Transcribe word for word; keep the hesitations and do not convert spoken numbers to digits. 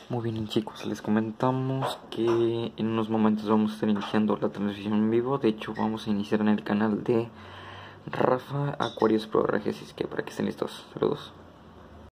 Muy bien, chicos, les comentamos que en unos momentos vamos a estar iniciando la transmisión en vivo. De hecho, vamos a iniciar en el canal de Rafa Aquarius Pro Regis, que para que estén listos. Saludos.